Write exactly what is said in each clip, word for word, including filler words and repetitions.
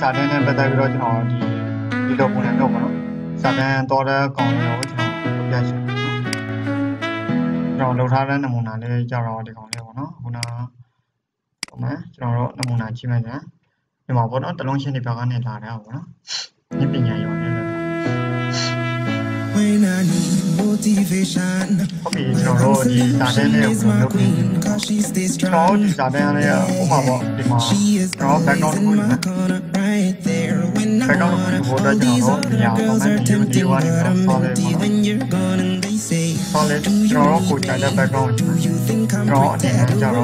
စာတန်းနဲ့ပတ်သက်ပြီးတော့ကျွန်တော်ဒီဒီလိုပုံစံမျိုးပေါ့နော်စာတန်းတော်တဲ့ကောင်တွေကိုကျွန်တော်ပြချင်တယ်နော်ကျွန်တော်လောက်ထားတဲ့နမူနာလေးကြတော့ဒီကောင်လေးပေါ့နော်ခုနပုံမှန်ကျွန်တော်တို့နမူနာကြည့်မယ်ကြာဒီမှာပေါ့နော်တလုံးချင်းတွေဘက်ကနေလာတယ်ပေါ့နော်ဒီပညာရောနဲ့When I need motivation, okay,ကျွန်တော်တို့ဒီစာတန်းလေးကိုလုပ်ပြီးကျွန်တော်ဒီစာတန်းလေးကဥပမာပေါ့ဒီမှာကျွန်တော် background ကိုယူမယ် background ကိုပို့တော့ကျွန်တော်တို့နေရာပေါ့မယ်ဒီဒီဝါနေတော့ solid ပေါ့နော် solid ကျွန်တော်တို့ကိုကြိုက်တဲ့ background ကိုကျွန်တော်အနေနဲ့ကြတော့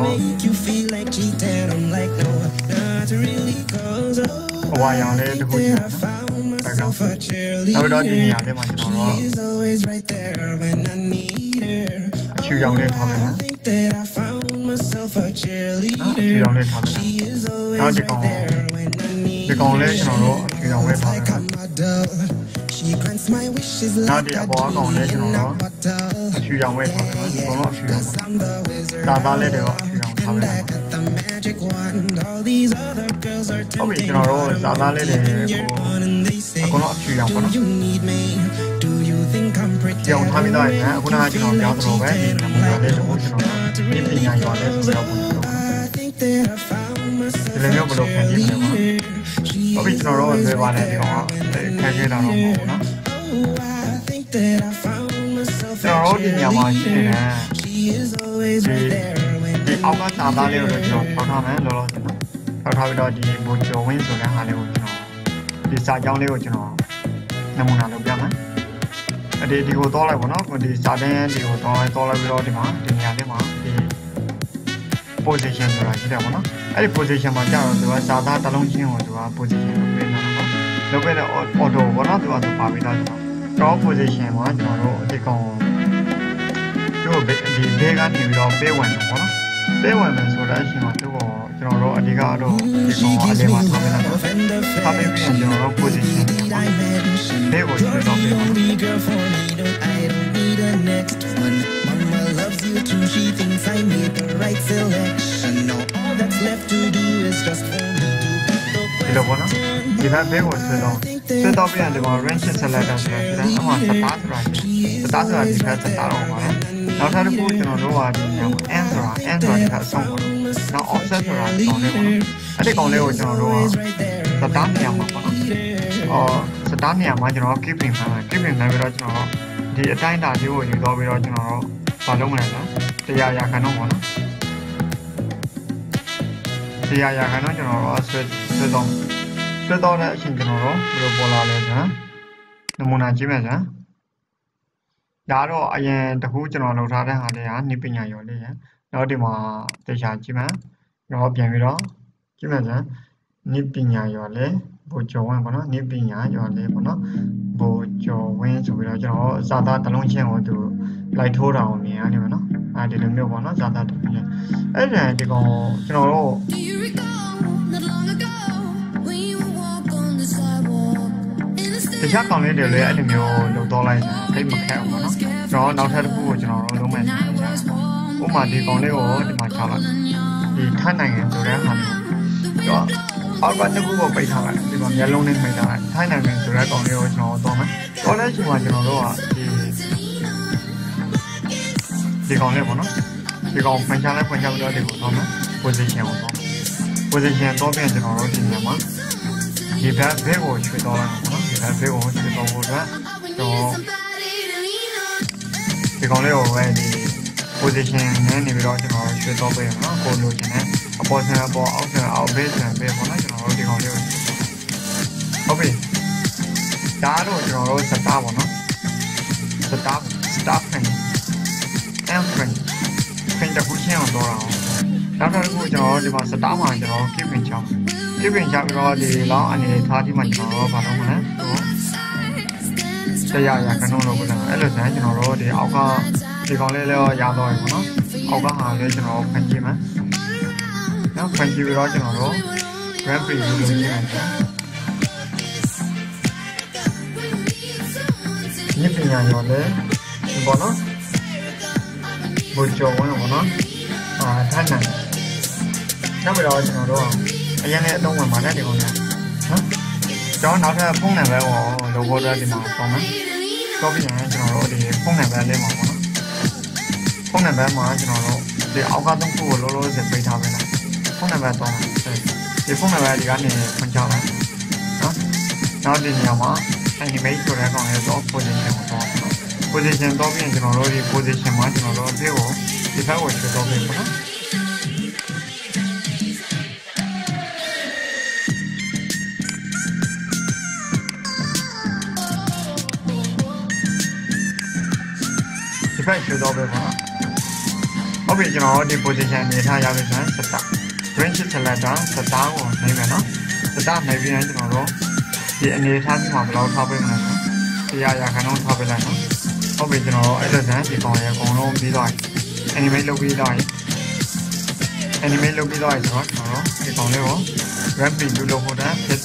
ဟိုဝါရောင်လေးတစ်ခုကျွန်တော်နောက်တော့ဒီနေရာလေးမှာကျွန်တော်တို့အချူရောင်လေးထားမယ်နော်အချူရောင်လေးထားမယ်နောက်ဒီကောင်ဒီကောင်လေးကျွန်တော်တို့အချူရောင်လေးထားမယ်နောက်ဒီအပေါ်ကောင်လေးကျွန်တော်တို့အချူရောင်လေးထားမယ်နော်ဒီကောင်တော့အချူရောင်ဒါသားလေးတွေတော့အချူရောင်ထားမယ်ဟုတ်ပြီကျွန်တော်တို့ဇာသားလေးတွေကိုအခုတော့အဖြူရောင်ပေါ့နော်ကြောင်ထားပြီးတော့ရင်အခုနကကျွန်တော်ပြောသလိုပဲဒီနမူနာလေးကိုကျွန်တော်ဒီပညာရွာလေးဆိုတော့ဒီလိုမျိုးဘယ်လိုခံကြည့်လဲပေါ့ဟုတ်ပြီကျွန်တော်တို့ဆွဲပါတယ်ဒီကောင်ကခံကြတာတော့မဟုတ်ဘူးနော်ကျွန်တော်တို့ဒီညမှာရှိနေတဲ့ဒီအောက်ကဇာသားလေးကိုကျွန်တော်ထောက်ထားမယ်လောလောဆယ်နော်ထောက်ထားပြီးတော့ဒီဘူဂျိုဝင်းဆိုတဲ့ဟာလေးကိုကျွန်တော်ဒီစာကြောင်းလေးကိုကျွန်တော်နမူနာလုပ်ပြမယ်။အဲဒီဒီကိုတော့လိုက်ပါတော့ဒီစာတန်းဒီကိုတော့တော့လိုက်ပြီးတော့ဒီမှာဒီနေရာလေးမှာဒီ position ဆိုတာရှိတယ်ပေါ့နော်။အဲဒီ position မှာကြာတော့သူကစာသားတစ်လုံးချင်းကိုသူက position လုပ်ပေးနေတာပေါ့။လုပ်ပေးတဲ့ auto ပေါ့နော်သူကသူပါပြီးတော့ကျွန်တော် draw position မှာကျွန်တော်တို့ဒီကောင်သူ့ဒီဘေးကနေပြီးတော့ပေးဝင်တယ်ပေါ့နော်။ပေးဝင်မယ်ဆိုတဲ့အချိန်မှာသူ့ကိုကျွန်တော်တို့အဓိကတော့ဒီကောင်အလေးမှာထားပေးလိုက်တော့ထားပေးပြီးကျွန်တော်တို့ position လေးကိုကျွန်တော်ပေးပါမယ်ဒီလိုပေါ့နော်ဒီဘက်ဘေးကိုဆွဲတော့ဆွဲတော့ပြန်ဒီမှာ range selector ဆိုတာဒီအမှစတားဆိုတာစတားဆိုတာဒီဘက်စတားတော့ပါနော်နောက်ထပ်တစ်ခုကျွန်တော်တို့ကဒီည n ဆိုတာ n ဆိုတာဒီဘက်အဆုံးပေါ့နောက် offset ဆိုတာဒီကောင်လေးပေါ့နော်အဲ့ဒီကောင်လေးကိုကျွန်တော်တို့ကစတားနေရာမှာပေါ့နော်အော်စတားနေရာမှာကျွန်တော် keeping မှာ keeping နဲ့ပြီးတော့ကျွန်တော်ဒီအတိုင်းတာလေးကိုယူတော့ပြီးတော့ကျွန်တော်တို့ဘာလုပ်မလဲနော်တရားရာခိုင်နှုန်းပေါ့နော်တရားရာခိုင်နှုန်းကျွန်တော်တို့ဆွဲဆွဲတော့ဆွဲတော့တဲ့အချိန်ကျွန်တော်တို့ဘယ်လိုပေါ်လာလဲဆိုတော့နမူနာကြည့်မယ်ဆိုဒါတော့အရင်တခုကျွန်တော်လုပ်ထားတဲ့ဟာလေးဟာနိပညာရော်လေးရနောက်ဒီမှာတရားကြည့်မယ်တော့ပြန်ပြီးတော့ကြည့်မယ်ဆိုနိပညာရော်လေးဘူကျော်ဝင်းပေါ့နော်နိပညာရော်လေးပေါ့နော်ဘူကျော်ဝင်းဆိုပြီးတော့ကျွန်တော်ဇာတာတစ်လုံးချင်းကိုသူလိုက်ထိုးတာကိုမြင်ရတယ်နော်အဲဒီလိုမျိုးပေါ့နော်ဇာတာတစ်လုံးချင်းအဲ့ဒါဒီကောင်ကျွန်တော်တို့တခြားကောင်လေးတွေလည်းအဲ့လိုမျိုးလုပ်တော့လိုက်တယ်တိတ်မခက်ဘူးပေါ့နော်ကျွန်တော်နောက်ထပ်တစ်ခုကိုကျွန်တော်တို့လုပ်မယ်ဥပမာဒီကောင်လေးကိုဒီမှာချလိုက်ဒီထိုင်းနိုင်ငံဆိုတဲ့ဟာလေးတော့အောက်ကတစ်ခုကိုပိတ်ထားလိုက်ဒီမှာမျက်လုံးနဲ့မိတ်ထားလိုက်ထိုင်းနိုင်ငံဆိုတဲ့ကောင်လေးကိုကျွန်တော်တော့မယ်တော့တဲ့အချိန်မှာကျွန်တော်တို့ကဒီဒီကောင်လေးပေါ့နော်ဒီကောင်ဖွင့်ချလိုက်ဖွင့်ချပြီးတော့ဒီကိုတော့မယ် position ကိုတော့ position တော့ပြန်ကျွန်တော်တို့ဒီနေရာမှာဒီဘက်ဘက်ကိုရွှေ့တော့လိုက်ပေါ့နော်ဒီဘက်ဘက်ကိုရွှေ့တော့ဖို့အတွက်တော့ဒီကောင်လေးကိုပဲဒီ position နဲ့နေပြီးတော့ကျွန်တော်ရွှေ့တော့ပေးရနော်ကိုလိုချင်တဲ့အပေါ်ဆန်အပေါ်အောက်ဆန်အောက်ဘေးဆန်ပဲပေါ့နော်ကျွန်တော်တို့ဒီကောင်လေးကိုဟုတ်ပြီဒါတော့ကျွန်တော်တို့စတားပေါ့နော်စတားစတားဖန်အမ်ဖန်ဖန်တခုချင်းအောင်တော့အောင်နောက်တစ်ခုကျွန်တော်ဒီမှာစတားမှာကျွန်တော် keeping ချောင်း keeping ချပြီးတော့ဒီလောက်အနေထားဒီမှာကျွန်တော်တို့ဘာလုပ်မလဲတရားရခဏလုံးလုပ်လာအဲ့လိုဆိုရင်ကျွန်တော်တို့ဒီအောက်ကဒီကောင်လေးလည်းရတော့ရပါတော့အောက်ကဟာလေးကျွန်တော်ဖန်ကြည့်မယ်နော်ဖန်ကြည့်ပြီးတော့ကျွန်တော်တို့ grand prix လုပ်ကြည့်မယ်ညပညာရောလည်းဘောနော်ဘူကျော်ဝင်ဘောနော်အာထိုင်းနိုင်နောက်ပြီးတော့ကျွန်တော်တို့အရင်လည်းအသုံးဝင်ပါတယ်ဒီကောင်လေးနော်ကျွန်တော်နောက်ထပ်ဖုန်းနံပါတ်ကိုလိုဖို့အတွက်ဒီမှာတော့မယ်တော့ပြီးရင်ကျွန်တော်တို့ဒီဖုန်းနံပါတ်လေးမှာပေါ့နော်ဖုန်းနံပါတ်မှာကျွန်တော်တို့ဒီအောက်ကသုံးခုကိုလောလောဆယ်ပေးထားပေးလိုက်ဖုန်းနံပါတ်တော့ဒီဖုန်းနံပါတ်ဒီကနေဖွင့်ချလိုက်နော်နောက်ဒီနေရာမှာ animate ဆိုတဲ့ကောင်ရဲ့တော့ position ကိုတော့ position တော့ပြီးရင်ကျွန်တော်တို့ဒီ position မှာကျွန်တော်တို့အဖြစ်ကိုဒီဘက်ကိုရွှေ့တော့ပေးပေါ့နော်ဒီဘက်ရွှေ့တော့ပေးပေါ့နော်ဟုတ်ပြီကျွန်တော်တို့ဒီ position နေထားရပြီဆိုရင် set range selector set ကိုနှိပ်မယ်နော် set နှိပ်ပြီးရင်ကျွန်တော်တို့ဒီအနေထားစီမှာဘယ်လောက်ထားပေးမလဲဆိုတရားရခဏလုံးထားပေးလိုက်နော်ဟုတ်ပြီကျွန်တော်တို့အဲ့လိုဆိုရင်ဒီကောင်ရဲ့အကုန်လုံးပြီးသွားပြီ animate လုပ်ပြီးသွားပြီ animate လုပ်ပြီးသွားပြီဆိုတော့ကျွန်တော်တို့ဒီကောင်လေးကို wrap preview လုပ်ဖို့တည်းဖြစ်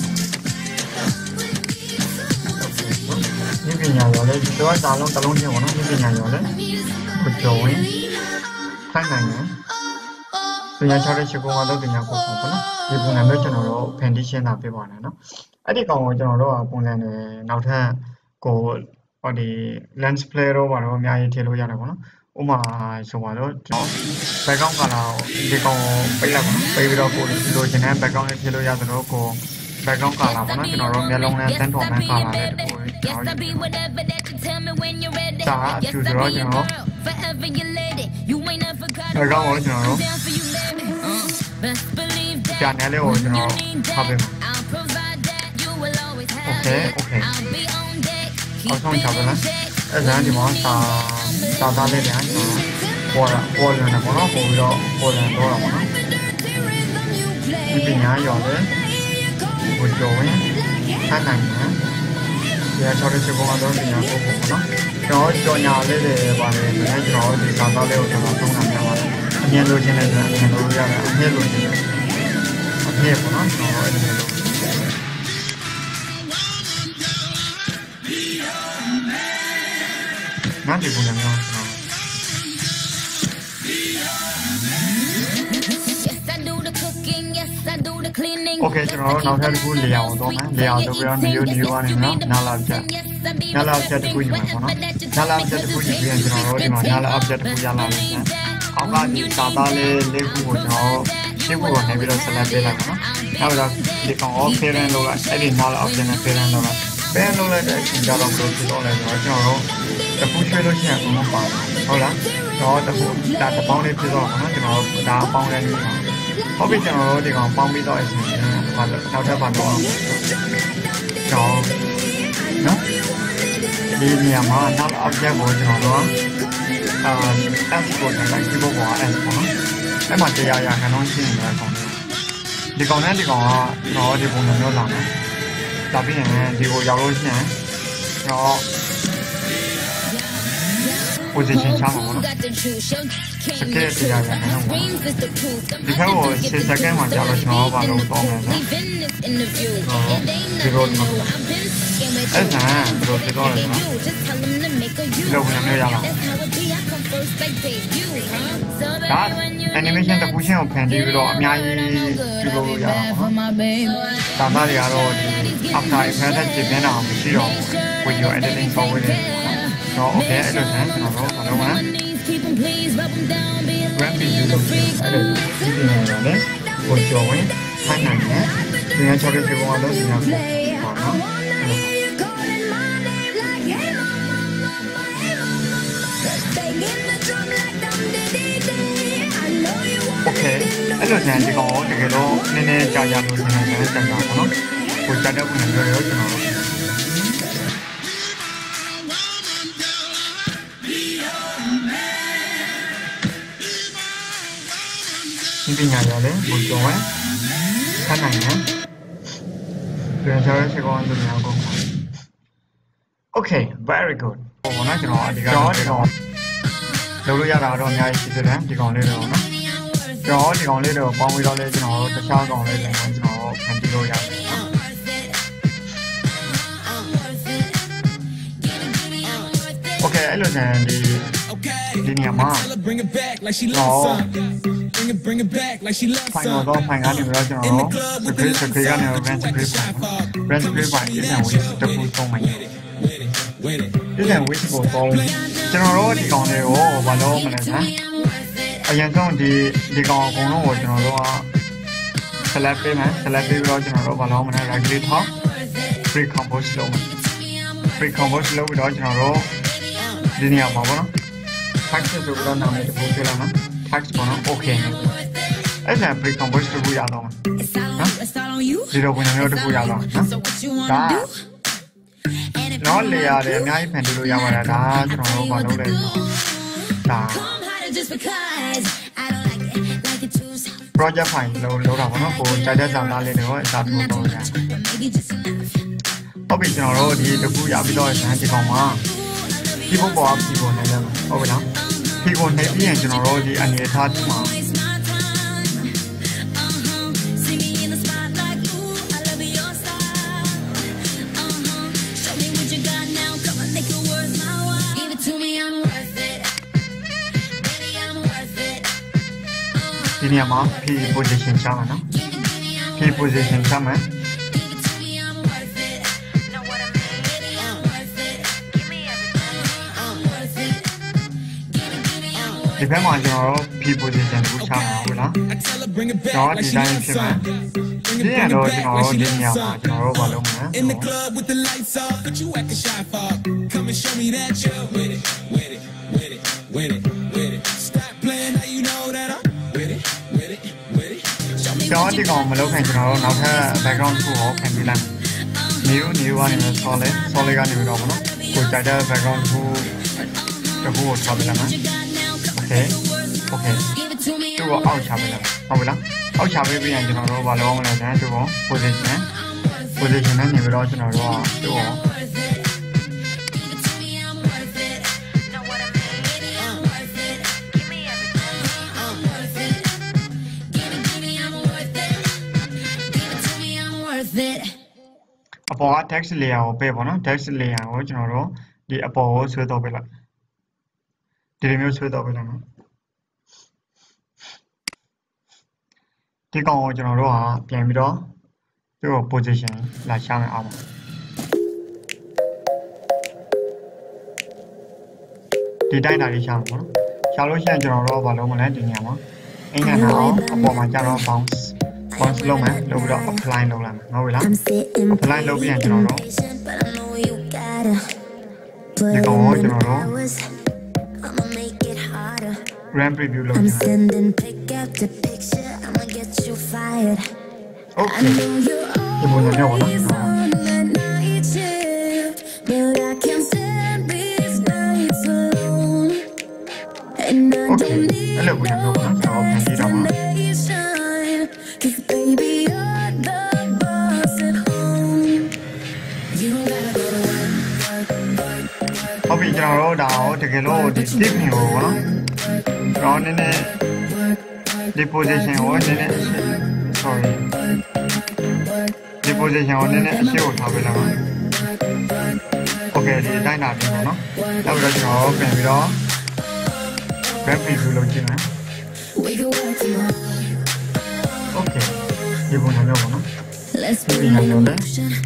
ဒီပညာရောလေဒီတော့ဒါလုံးတစ်လုံးချင်းပေါ့နော်ဒီပညာရောလေကိုကျော်ဝင်ခိုင်းနိုင်တယ်ပညာချတဲ့ရှိကုန်းကတော့ပညာကိုပေါ့နော်ဒီပုံစံမျိုးကျွန်တော်တို့ foundation တာပြပါမယ်နော်အဲ့ဒီကောင်ကိုကျွန်တော်တို့ကပုံစံနဲ့နောက်ထပ်ကိုဟောဒီ lens flare တော့ပါတော့အများကြီးထည့်လို့ရတယ်ပေါ့နော်ဥမာဆိုပါတော့ကျွန်တော် background color ဒီကောင်ပိတ်လိုက်ပါနော်ပိတ်ပြီးတော့ကိုလိုချင်တဲ့ background လေးထည့်လို့ရသလိုကို background color ပေါ့နော်ကျွန်တော်တို့မျက်လုံးနဲ့တန်းတော်မှန်း color လေးတခုကျွန်တော်ဒါအထူးဆိုတော့ကျွန်တော် background ကိုကျွန်တော်တို့ကြာနေလေးကိုကျွန်တော်ထားပေးမယ်โอเคโอเคเอาช่องချပေးလားအဲ့ဒါဒီမှာစာစာသားလေးပြန်ကျွန်တော်ပေါ်တာပေါ်လာတယ်ပေါ့နော်ပို့ပြီးတော့ပေါ်လာတော့တာပေါ့နော်ဒီပညာရောလေဘုကျော်ဝင်ထိုင်နိုင်တယ်ဒီအချောတဲ့ချက်ပေါ်တော့ပညာပို့ဖို့ပေါ့နော်ကျွန်တော်ကြော်ညာလေးတွေပါတယ်ဆိုရင်ကျွန်တော်ဒီစာသားလေးကိုကျွန်တော်သုံးတာများပါတယ်အမြင်လိုချင်တဲ့ဆိုအမြင်လိုရတယ်အမြင်လိုချင်တယ်အမြင်ပေါ့နော်ကျွန်တော်အဲ့ဒီလို哪里不能用？OK， ကျွန်တော်တို့နောက်ထပ်တစ်ခုလေအောင်တော့မယ်လေအောင်ဆိုပြီးတော့နေရိုးနေရိုးကနေနော်နားလာချက်နားလာချက်တစ်ခုယူမယ်ပေါ့နော်နားလာချက်တစ်ခုယူပြီးရင်ကျွန်တော်တို့ဒီမှာနားလာ object တစ်ခုရလာမယ်အောက်ကဒီစာသားလေးလေးခုကိုကျွန်တော်ရှင်းဖို့နေပြီးတော့ select ပေးလိုက်ပါနော်နောက်တော့ဒီကောင် off parent လို့ကအဲ့ဒီနားလာ object နဲ့ parent လို့က parent လို့လည်းအချိန်ကြတော့ဘယ်လိုဖြစ်တော့လဲဆိုတော့ကျွန်တော်တို့တခုချွေးလို့ရှိရင်အကုန်လုံးပါဟုတ်လားတော့တခုဒါတစ်ပေါင်းလေးဖြစ်တော့ပါနော်ကျွန်တော်တို့ဒါအပေါင်းလေးလေးပါဟုတ်ပြီကျွန်တော်တို့ဒီကောင်ပေါင်းပြီးတော့အချိန်ဘာလို့နောက်ထပ်ပါတော့ကျွန်တော်နော်ဒီနေရာမှာနောက် object ကိုကျွန်တော်တို့အာ s ကိုတိုင်းလိုက်ဒီဘောက s ပေါ့နော်အဲ့မှာတရားရခဏလုံးရှင်းနေတဲ့အကောင်ဒီကောင်နဲ့ဒီကောင်ကကျွန်တော်ဒီပုံစံမျိုးလာမယ်ဒါပြီးရင်ဒီကိုရောက်လို့ရှိရင်တော့ position ချမှာပေါ့နော်စကဲတရားရမယ်နော်ဒီခါကိုsix second မှာကြာလို့ကျွန်တော်ဘာလို့တော့မယ်နော်ဒီလိုနော်အဲ့ဒါဘယ်လိုဖြစ်တော့လဲနော်ဒီလိုဝင်နေရလားဒါ animation တစ်ခုချင်းကိုဖန်တီးပြီးတော့အများကြီးပြုလုပ်လို့ရတာပေါ့နော်ဒါမှတွေကတော့ဒီ after effect နဲ့ပြင်နေတာမရှိတော့ဘူး video editing software တွေတော့ okay အဲ့လိုဆိုရင်ကျွန်တော်တို့ဘာလုပ်မလဲ graphic view လုပ်ပြီးအဲ့လိုဒီနေရာနဲ့ကိုကျော်ဝင်ထိုင်နိုင်တယ်ဒီနေ့ချော်တဲ့ဒီကောင်ကတော့ဒီနေ့ပေါ့နော်โอเคအဲ့လိုဆိုရင်ဒီကောင်ကိုတကယ်တော့နည်းနည်းကြာကြာလို့ဆင်းနေတယ်တက်တာပေါ့နော်ကိုကြာတဲ့ပုံစံမျိုးရောကျွန်တော်ဒီပညာရလဲဘုံကျော်ဝဲခဏနိုင်တယ်ပြန်ချောတဲ့ချက်ကောင်ဆိုနေအောင် Okay very good ဟောနော်ကျွန်တော်အဒီကတော့ဒီကောင်လုပ်လို့ရတာတော့အများကြီးရှိတယ်ဒီကောင်လေးတော့နော်ကျွန်တော်ဒီကောင်လေးတော့ပေါင်းပြီးတော့လဲကျွန်တော်တခြားကောင်လေးလည်းကျွန်တော်ခံပြီးလို့ရတယ်နော် Okay အဲ့လိုဆိုရင်ဒီဒီနေရာမှာတော့ဖိုင်တော့ဖိုင်ကနေပြီးတော့ကျွန်တော်တို့ script script ကနေ run script run script ပါ is and with တခုသုံးမယ် is and with ကိုသုံးကျွန်တော်တို့ဒီကောင်တွေကိုဘာလို့မလဲနော်အရင်ဆုံးဒီဒီကောင်အကုန်လုံးကိုကျွန်တော်တို့က select ပေးမယ် select ပေးပြီးတော့ကျွန်တော်တို့ဘာလို့မလဲ right click ထောက် pre compose လုပ်မယ် pre compose လုပ်ပြီးတော့ကျွန်တော်တို့ဒီနေရာမှာပေါ့နော် text ဆိုပြီးတော့နာမည်တစ်ခုပြလိုက်မယ် text ပေါ့နော် okay အဲ့ဒါ pre compose တစ်ခုရတော့မှာနော်ဒီတော့ဝင်မျိုးတစ်ခုရတော့နော်ဒါတော့လေရတယ်အများကြီးဖန်တီးလို့ရပါတယ်ဒါကျွန်တော်တို့ဘာလုပ်လဲဒါ project file လို့လောက်တာပေါ့နော်ကိုကြိုက်တဲ့စာသားလေးတွေကိုအစားထိုးတော့ရတယ်ဟုတ်ပြီကျွန်တော်တို့ဒီတစ်ခုရပြီးတော့ဇာတ်ဒီကောင်မှာဒီဘုတ်ပေါ်ဒီပေါ်နေတယ်ဟုတ်ပြီနော်ဒီကိုနေပြီးရင်ကျွန်တော်တို့ဒီအနေထားဒီမှာဒီနေရာမှာ P position ချမှာနော် P position ချမှာဒီဘက်မှာကျွန်တော်တို့ P position ကိုချမှာဟုတ်လားတော့ဒီတိုင်းဖြစ်မှာဒီရတော့ကျွန်တော်တို့ဒီနေရာမှာကျွန်တော်တို့ဘာလုပ်မလဲ In the club with the lights off but you act a shy fuck come and show me that you with it with it with it with it with it stop playing how you know that I'm with it with it with it show me တော့ဒီကောင်မလုပ်ခင်ကျွန်တော်တို့နောက်ထပ် background တစ်ခုဟောခံပြလိုက် new new ကနေ solid solid ကနေပြီးတော့ဗောနော်ကိုကြိုက်တဲ့ background တစ်ခုတစ်ခုကိုထားပြလိုက်မှာ okay okay သူ့ကိုအောက်ချပေးလိုက်ဟုတ်ပြီလားအောက်ချပေးပြီးရင်ကျွန်တော်တို့ဘာလုပ်အောင်လဲဆိုတော့သူ့ကို position position နဲ့နေပြီးတော့ကျွန်တော်တို့ကသူ့ကိုအပေါ်က text layer ကိုပေးပါနော် text layer ကိုကျွန်တော်တို့ဒီအပေါ်ကိုဆွဲတော့ပေးလိုက်ဒီလိုမျိုးဆွဲတော့ပေးလိုက်နော်ဒီကောင်ကိုကျွန်တော်တို့ကပြန်ပြီးတော့သူ့ကို position လာရှာမယ်အောင်ဒီတိုင်းတာလေးရှာမှာပေါ့နော်ရှာလို့ရှိရင်ကျွန်တော်တို့ကဘာလုပ်မလဲဒီနေရာမှာအင်္ဂါနာအောင်အပေါ်မှာကျတော့ bounce bounce လုပ်မယ်လုပ်ပြီးတော့ apply လုပ်လိုက်မယ်ဟုတ်ပြီလား apply လုပ်ပြီးရင်ကျွန်တော်တို့ဒီကောင်ကိုကျွန်တော်တို့ RAM preview လုပ်မယ် okay ဒီပုံစံမျိုးပေါ့နော် okay အဲ့လိုပုံစံမျိုးပေါ့နော်ကျွန်တော်ဖန်တီးတော့မှာဟုတ်ပြီကျွန်တော်တို့ဒါဟောတကယ်လို့ဒီ tip မျိုးပေါ့နော်တော့နည်းနည်းဒီ position ကိုနည်းနည်း sorry ဒီ position ကိုနည်းနည်းအရှိကိုထားပေးလိုက်ပါ okay ဒီအတိုင်းတာပြီပေါ့နော်နောက်ပြီးတော့ကျွန်တော်ပြန်ပြီးတော့ back preview လုပ်ကြည့်မယ် okay ဒီပုံစံမျိုးပေါ့နော်ဒီပုံစံမျိုးလေ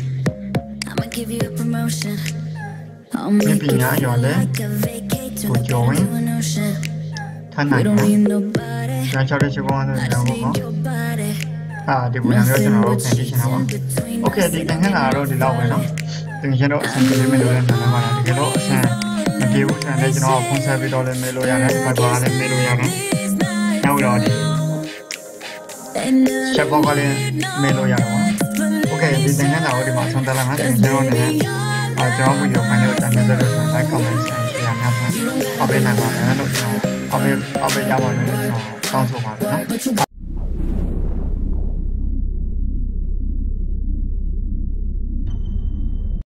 ဒီပညာရောလေကိုကြောင်းဝင်ထမ်းနိုင်တယ်ကျွန်တော်ချောက်တဲ့ချေကောင်းတဲ့တောင်းပေါ့နော်အာဒီပုံစံမျိုးကျွန်တော်တို့ဖန်တီးချင်တာပါ okay ဒီတန်ခါလာတော့ဒီလောက်ပဲနော်တကယ်ကျွန်တော်အဆင်ပြေမယ်လို့လည်းနားလည်ပါတယ်တကယ်တော့အဆင်မပြေဘူးဆိုရင်လည်းကျွန်တော်ဖုန်းဆက်ပြီးတော့လည်းမေးလို့ရတယ်ဘိုက်ပါလည်းမေးလို့ရတယ်နောက်တော့ဒီချက်ပေါက်ကလည်းမေးလို့ရတယ်ပေါ့ okay ဒီတန်ခါလာတော့ဒီမှာဆုံးသက်လာမယ်ကျွန်တော်လည်းအဲကျွန်တော်ဗီဒီယိုဖိုင်လေးကိုတန်းနေတယ်လို့ဆိုရင် like comment share များများအပေးနိုင်ပါတယ်လို့ကျွန်တော်အပေးအပေးရပါတယ်လို့ကျွန်တော်တောင်းဆိုပါတယ်နော်